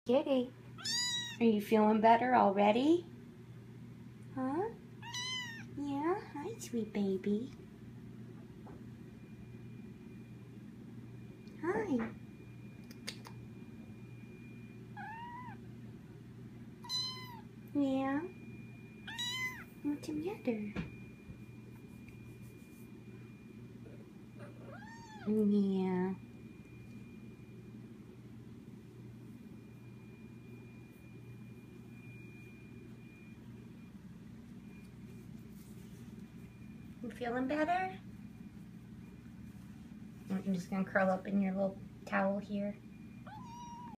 Kitty, are you feeling better already? Huh? Yeah? Hi, sweet baby. Hi. Yeah? What's the matter? Yeah. You feeling better? I'm just gonna curl up in your little towel here.